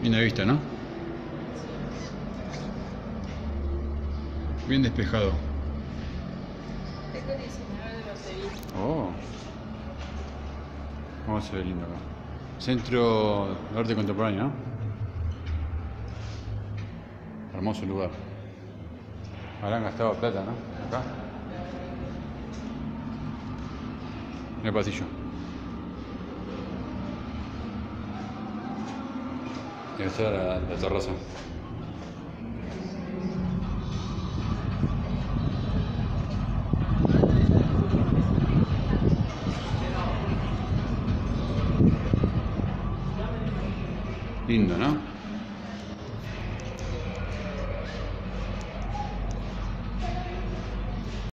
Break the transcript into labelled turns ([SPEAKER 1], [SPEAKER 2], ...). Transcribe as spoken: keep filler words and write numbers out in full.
[SPEAKER 1] Linda vista, ¿no? Bien despejado.
[SPEAKER 2] Tengo diecinueve de batería.
[SPEAKER 1] Oh. ¿Cómo se ve lindo acá? Centro de arte contemporáneo, ¿no? Hermoso lugar. Habrán gastado plata, ¿no? Acá. En el pasillo. Y esta es la, la terraza. Lindo, ¿no?